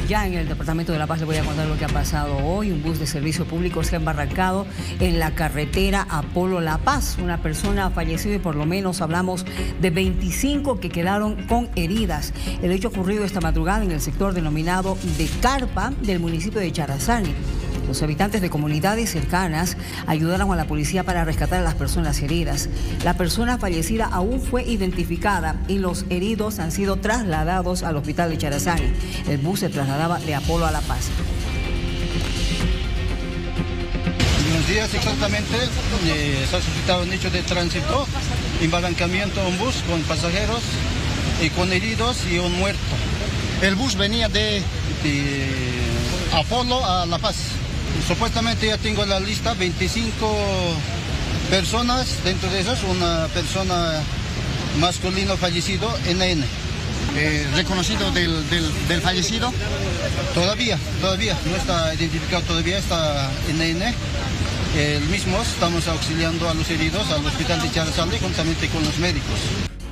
Ya en el departamento de La Paz le voy a contar lo que ha pasado hoy. Un bus de servicio público se ha embarrancado en la carretera Apolo-La Paz. Una persona ha fallecido y por lo menos hablamos de 25 que quedaron con heridas. El hecho ocurrido esta madrugada en el sector denominado de Carpa del municipio de Charazani. Los habitantes de comunidades cercanas ayudaron a la policía para rescatar a las personas heridas. La persona fallecida aún fue identificada y los heridos han sido trasladados al hospital de Charazani. El bus se trasladaba de Apolo a La Paz. Buenos días, exactamente. Se ha suscitado un hecho de tránsito, embalancamiento de un bus con pasajeros y con heridos y un muerto. El bus venía de Apolo a La Paz. Supuestamente ya tengo la lista, 25 personas, dentro de esas una persona masculino fallecido, NN. ¿Reconocido del fallecido? Todavía, no está identificado todavía, está NN. El mismo estamos auxiliando a los heridos al hospital de Charazani juntamente con los médicos.